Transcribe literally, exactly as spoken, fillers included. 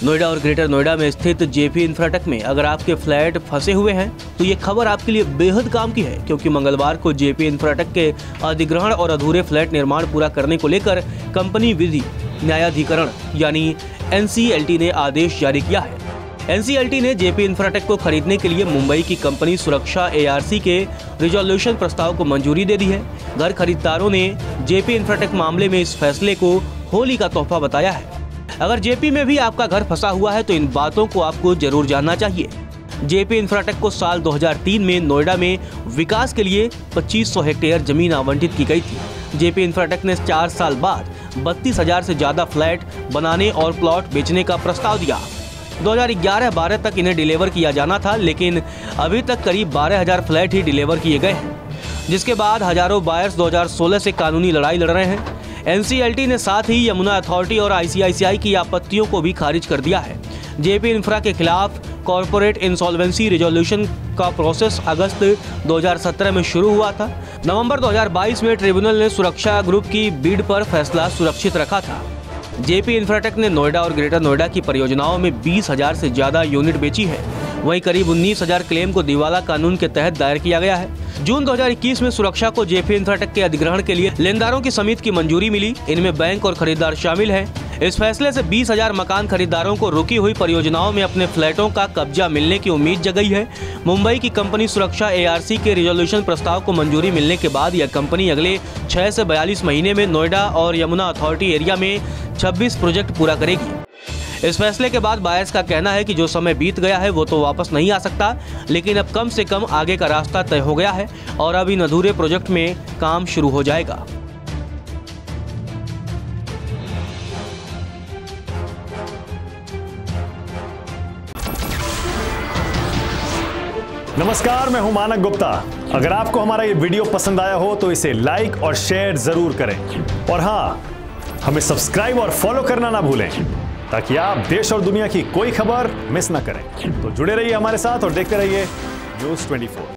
नोएडा और ग्रेटर नोएडा में स्थित जेपी इंफ्राटेक में अगर आपके फ्लैट फंसे हुए हैं तो ये खबर आपके लिए बेहद काम की है, क्योंकि मंगलवार को जेपी इंफ्राटेक के अधिग्रहण और अधूरे फ्लैट निर्माण पूरा करने को लेकर कंपनी विधि न्यायाधिकरण यानी एन सी एल टी ने आदेश जारी किया है। एन सी एल टी ने जेपी इंफ्राटेक को खरीदने के लिए मुंबई की कंपनी सुरक्षा ए आर सी के रिजोल्यूशन प्रस्ताव को मंजूरी दे दी है। घर खरीदारों ने जेपी इंफ्राटेक मामले में इस फैसले को होली का तोहफा बताया है। अगर जेपी में भी आपका घर फंसा हुआ है तो इन बातों को आपको जरूर जानना चाहिए। जेपी इंफ्राटेक को साल दो हज़ार तीन में नोएडा में विकास के लिए पच्चीस सौ हेक्टेयर जमीन आवंटित की गई थी। जेपी इंफ्राटेक ने चार साल बाद बत्तीस हजार से ज्यादा फ्लैट बनाने और प्लॉट बेचने का प्रस्ताव दिया। दो हज़ार ग्यारह बारह तक इन्हें डिलीवर किया जाना था, लेकिन अभी तक करीब बारह हजार फ्लैट ही डिलीवर किए गए हैं, जिसके बाद हजारों बायर्स दो हज़ार सोलह से कानूनी लड़ाई लड़ रहे हैं। एन सी एल टी ने साथ ही यमुना अथॉरिटी और आई सी आई सी आई की आपत्तियों को भी खारिज कर दिया है। जेपी इंफ्रा के खिलाफ कॉर्पोरेट इंसॉल्वेंसी रिजोल्यूशन का प्रोसेस अगस्त दो हज़ार सत्रह में शुरू हुआ था। नवंबर दो हज़ार बाईस में ट्रिब्यूनल ने सुरक्षा ग्रुप की बीड पर फैसला सुरक्षित रखा था। जेपी इंफ्राटेक ने नोएडा और ग्रेटर नोएडा की परियोजनाओं में बीस हजार से ज्यादा यूनिट बेची है। वहीं करीब उन्नीस हजार क्लेम को दिवाला कानून के तहत दायर किया गया है। जून दो हज़ार इक्कीस में सुरक्षा को जेपी इंफ्राटेक के अधिग्रहण के लिए लेनदारों की समिति की मंजूरी मिली। इनमें बैंक और खरीदार शामिल हैं। इस फैसले से बीस हजार मकान खरीदारों को रुकी हुई परियोजनाओं में अपने फ्लैटों का कब्जा मिलने की उम्मीद जगई है। मुंबई की कंपनी सुरक्षा ए आर सी के रिजोल्यूशन प्रस्ताव को मंजूरी मिलने के बाद यह कंपनी अगले छह से बयालीस महीने में नोएडा और यमुना अथॉरिटी एरिया में छब्बीस प्रोजेक्ट पूरा करेगी। इस फैसले के बाद बायर्स का कहना है कि जो समय बीत गया है वो तो वापस नहीं आ सकता, लेकिन अब कम से कम आगे का रास्ता तय हो गया है और अब इन अधूरे प्रोजेक्ट में काम शुरू हो जाएगा। नमस्कार, मैं हूं मानक गुप्ता। अगर आपको हमारा ये वीडियो पसंद आया हो तो इसे लाइक और शेयर जरूर करें, और हाँ, हमें सब्सक्राइब और फॉलो करना ना भूलें ताकि आप देश और दुनिया की कोई खबर मिस ना करें। तो जुड़े रहिए हमारे साथ और देखते रहिए न्यूज़ चौबीस।